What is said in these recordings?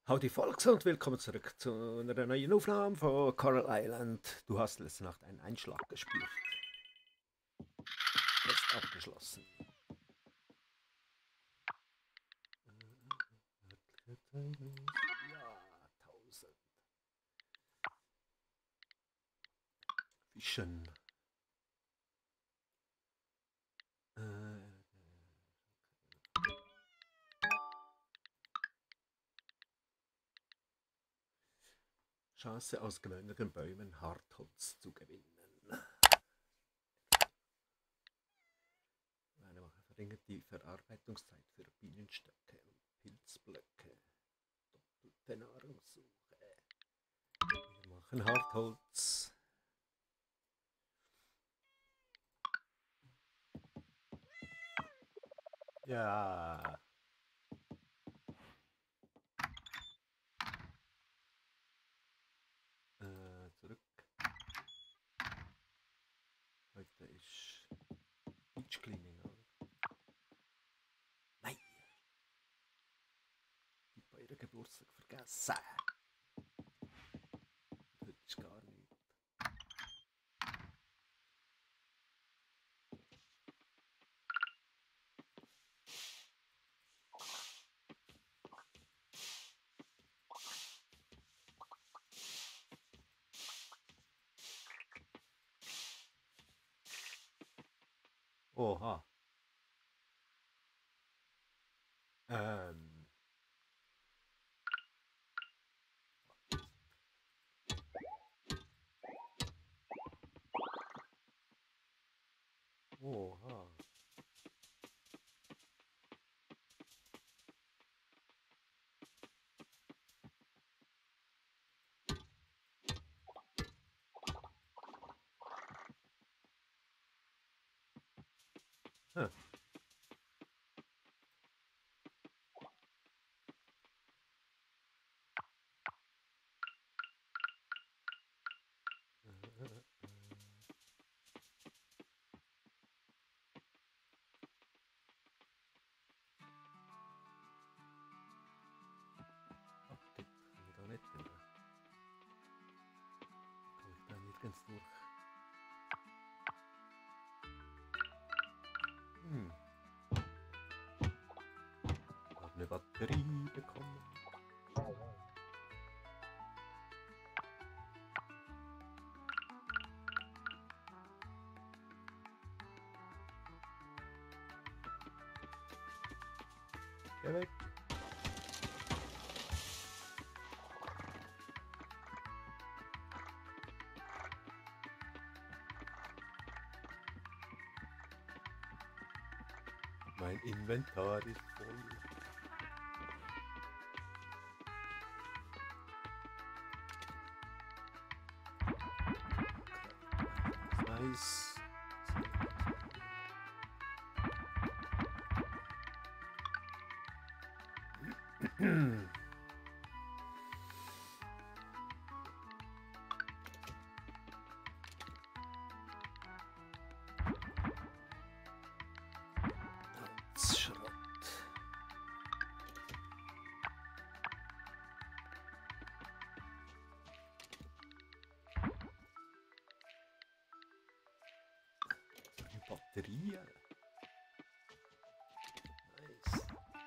Howdy Volks und willkommen zurück zu einer neuen Aufnahme von Coral Island. Du hast letzte Nacht einen Einschlag gespürt. Jetzt abgeschlossen. Ja, 1000. Fischen. Chance aus gewöhnlichen Bäumen Hartholz zu gewinnen. Eine Woche verringert die Verarbeitungszeit für Bienenstöcke und Pilzblöcke. Doppelte Nahrungssuche. Wir machen Hartholz. Ja. Zurück. Heute ist Beach Cleaning, oder? Nein! Ich habe euren Geburtstag vergessen. Heute ist gar nichts. Oha. Ähm. Oha. Hm. Update kann ich da nicht durch. Kann ich da nirgends durch. Ich habe eine Batterie bekommen. Geh weg. Mein Inventar ist voll. Weiß. Schrott. Eine Batterie. Nice.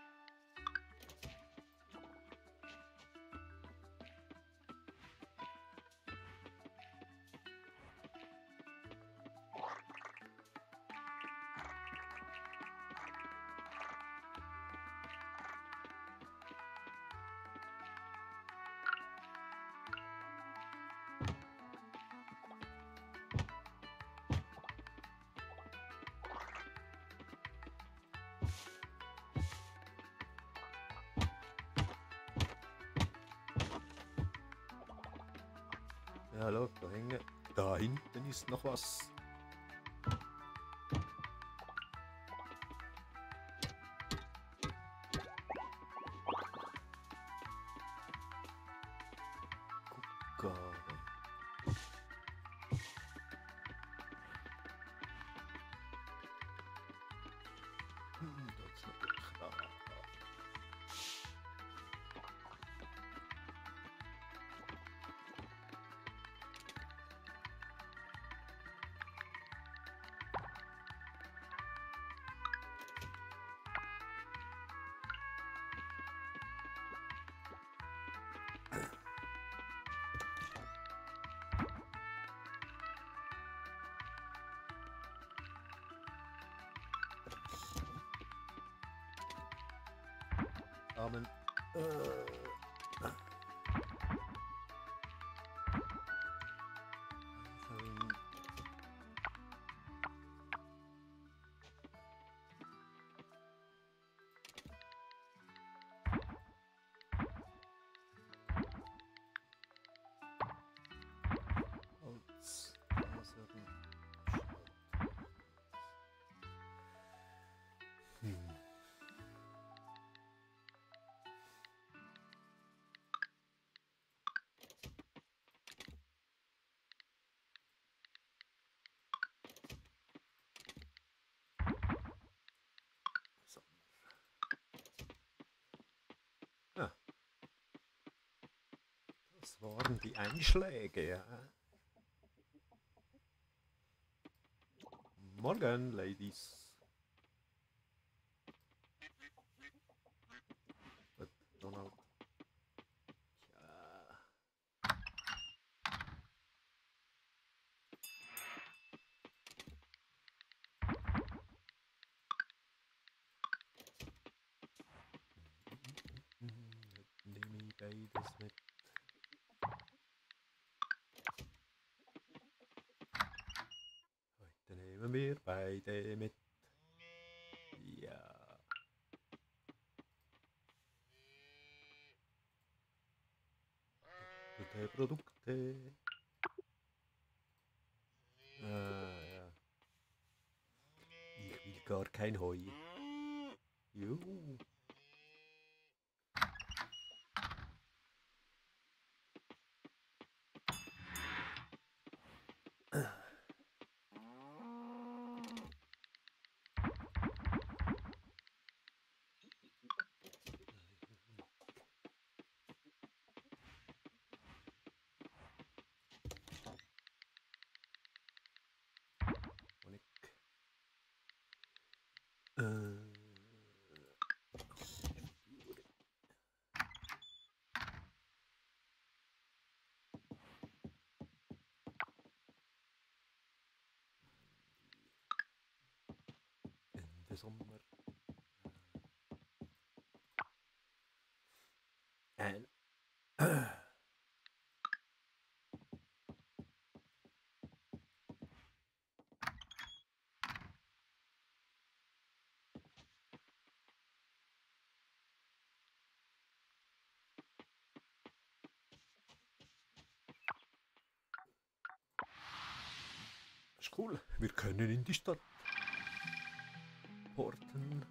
Ja, hallo, da hängen. Da hinten ist noch was. Guck. Das ist natürlich da. Damen. Holz, Fasern, So. Ja, das waren die Einschläge, ja. Morgen, Ladies. Donald. Ja. Nehme ich beides mit. Heute nehmen wir beide mit. Ja. Gute Produkte. Ja. Ich will gar kein Heu. Juhu. Honig. Ende Sommer. Ein ist cool. Wir können in die Stadt porten.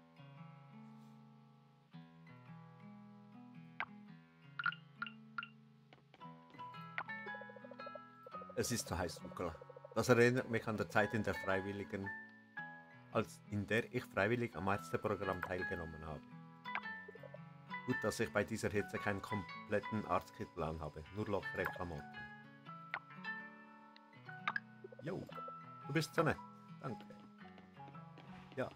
Es ist zu heiß, Luca. Das erinnert mich an der Zeit in der Freiwilligen, in der ich freiwillig am Ärzteprogramm teilgenommen habe. Gut, dass ich bei dieser Hitze keinen kompletten Arztkittel anhabe, nur lockere Klamotten. Jo, du bist so nett. Danke. Ja.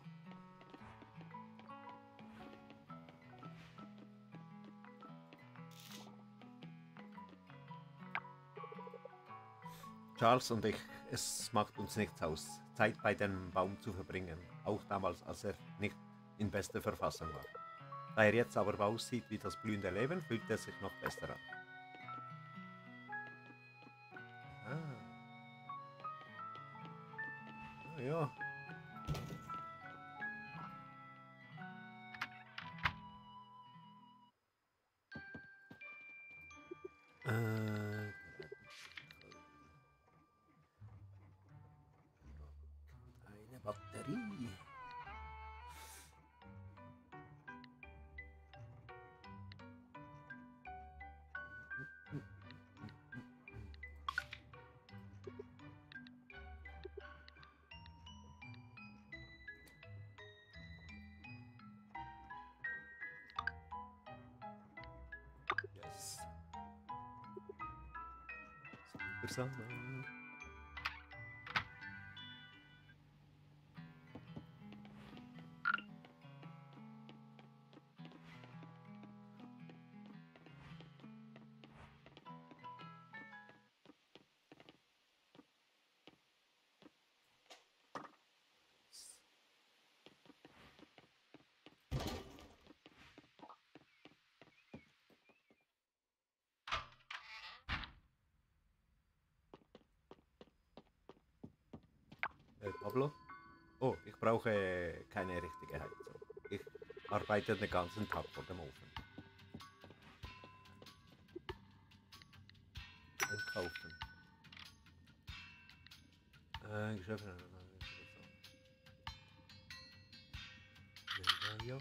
Charles und ich, es macht uns nichts aus, Zeit bei dem Baum zu verbringen, auch damals, als er nicht in bester Verfassung war. Da er jetzt aber aussieht wie das blühende Leben, fühlt er sich noch besser an. Ja. Eine Batterie. Yes. Super Sommer. Pablo? Oh, ich brauche keine richtige Heizung. Ich arbeite den ganzen Tag vor dem Ofen. Einkaufen. Geschäft. Ja.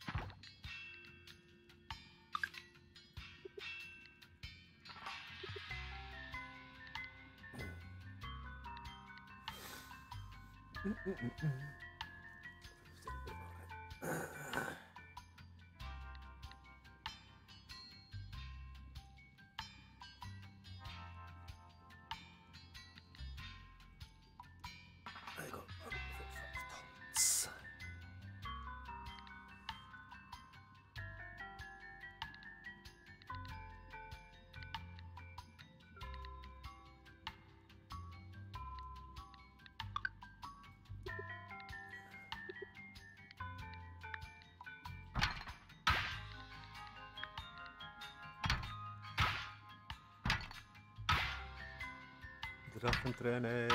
Drachenträne.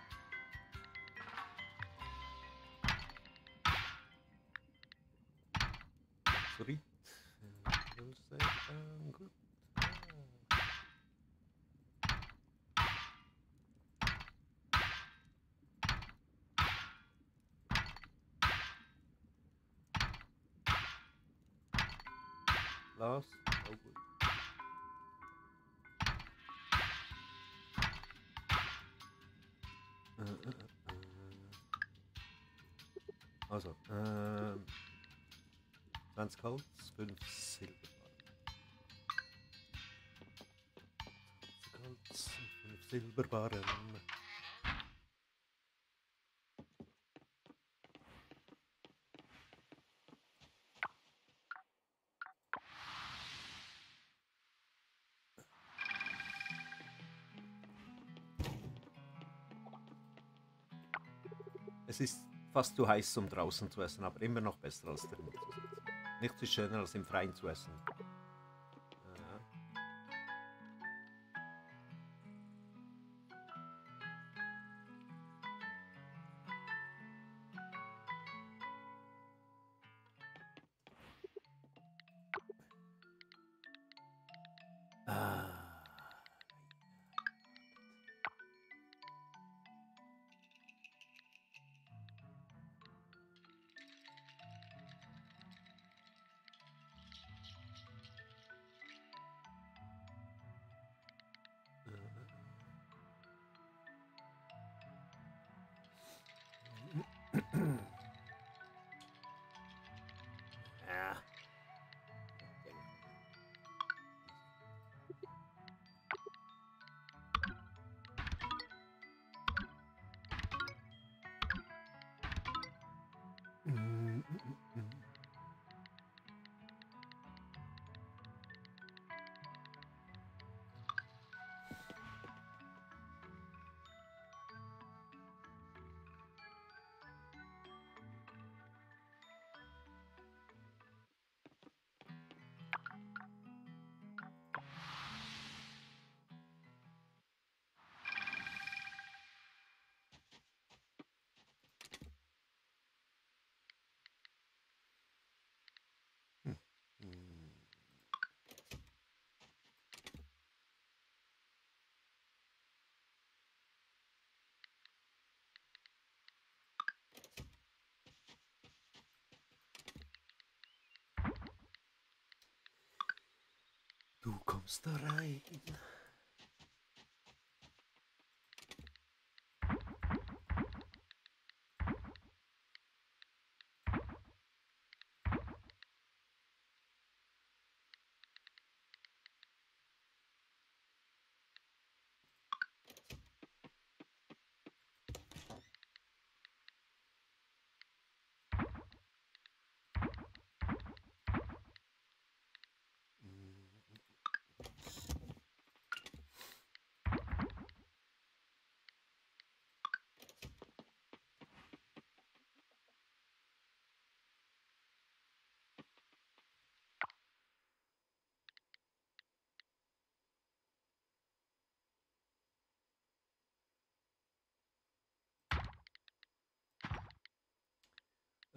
Sorry. Gut. Lars. Oh gut. Also, 20 Holz, 5 Silberbarren. 20 Holz, 5 Silberbarren. Es ist fast zu heiß, um draußen zu essen, aber immer noch besser als drin zu sitzen. Nichts ist schöner, als im Freien zu essen. Ja. Du kommst da rein.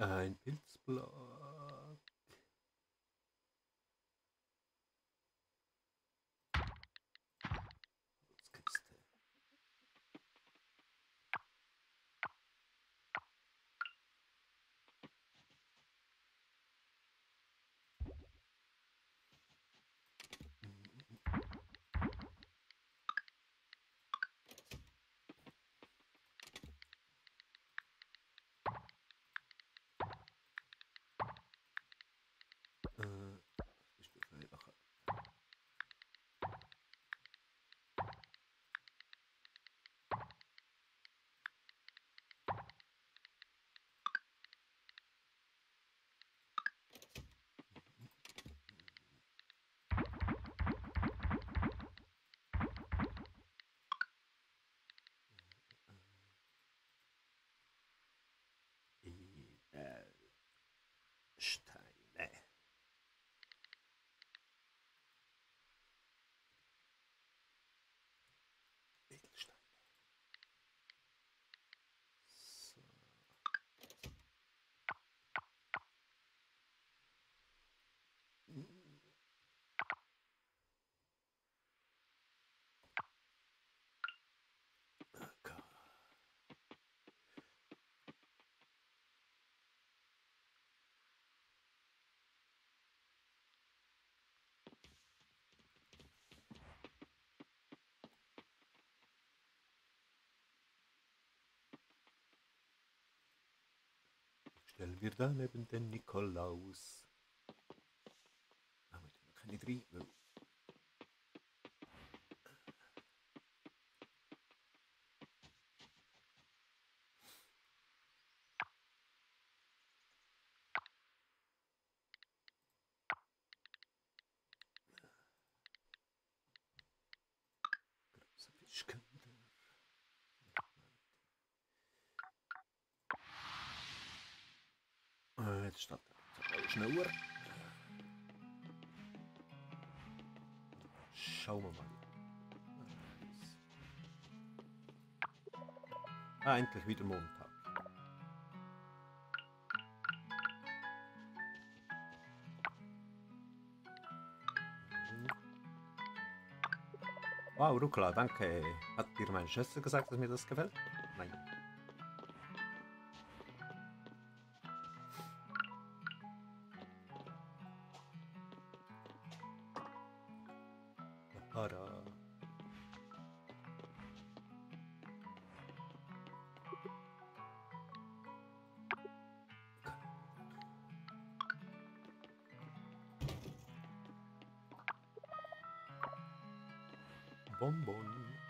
Ein Pilzblock. Holzkiste. Ich will vielleicht noch. Steine. Edelsteine. So. Okay. Stellen wir da neben den Nikolaus. Damit wir keine Triebe. Große Fischkinder. Jetzt steht er schneller. Schauen wir mal. Endlich wieder Montag. Wow, Rucola, danke. Hat dir meine Schwester gesagt, dass mir das gefällt? Nein. Para. Bonbon.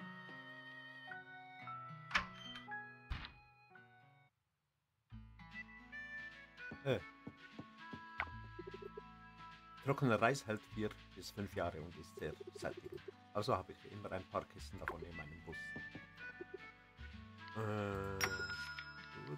Trockener Reis hält 4 bis 5 Jahre und ist sehr sättigend. Also habe ich immer ein paar Kisten davon in meinem Bus. Gut.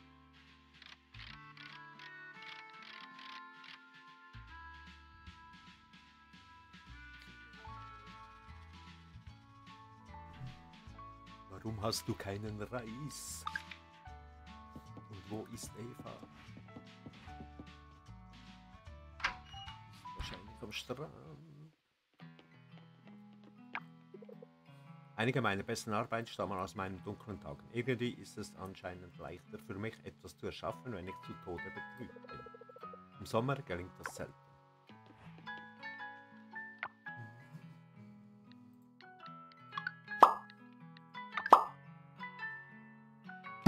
Warum hast du keinen Reis? Und wo ist Eva? Ist wahrscheinlich am Strand. Einige meiner besten Arbeiten stammen aus meinen dunklen Tagen. Irgendwie ist es anscheinend leichter für mich, etwas zu erschaffen, wenn ich zu Tode betrübt bin. Im Sommer gelingt das selten.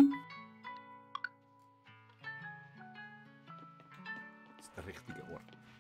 Das ist der richtige Ort.